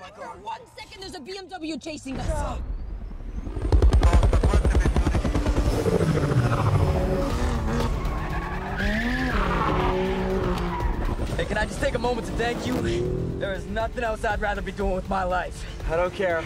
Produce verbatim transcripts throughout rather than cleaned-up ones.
For one second, there's a B M W chasing us. Hey, can I just take a moment to thank you? There is nothing else I'd rather be doing with my life. I don't care.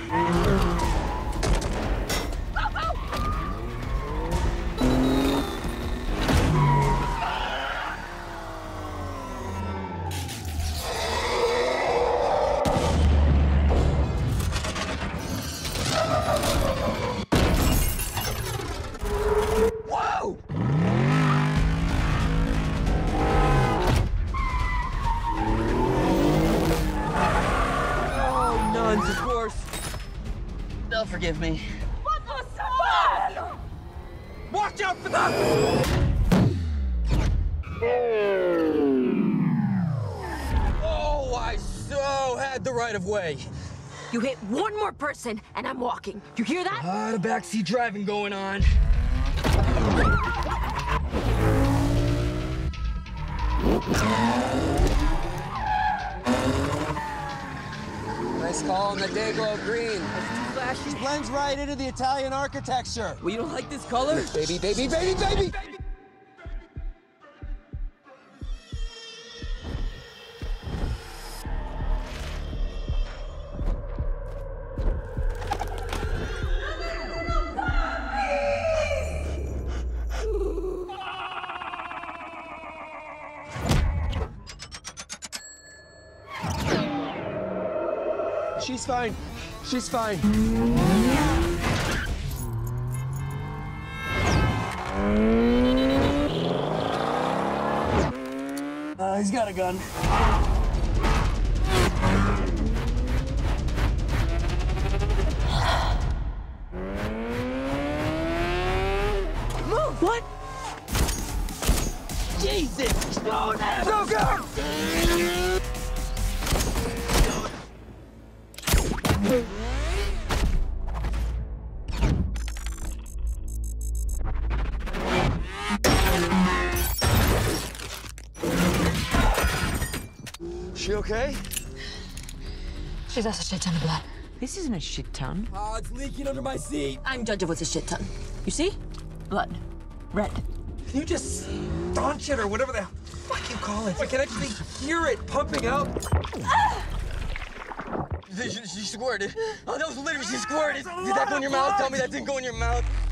Whoa! Oh, nuns, of course. They'll forgive me. What the fuck? Watch out for them! Oh, I so had the right of way. You hit one more person, and I'm walking. You hear that? Ah, the backseat driving going on. Nice call on the Dayglow green. Flashy. Blends right into the Italian architecture. Well, you don't like this color? Baby, baby, baby, baby! She's fine. She's fine. Uh, he's got a gun. Move! What? Jesus! Slow down! Go, go! She okay? She's lost a shit ton of blood. This isn't a shit ton. Oh, it's leaking under my seat. I'm judge of what's a shit ton. You see? Blood. Red. Can you just staunch it or whatever the fuck you call it? I can actually hear it pumping out. Ah! She, she squirted. Oh, that was literally, she squirted. Did that go in your mouth? Tell me that didn't go in your mouth.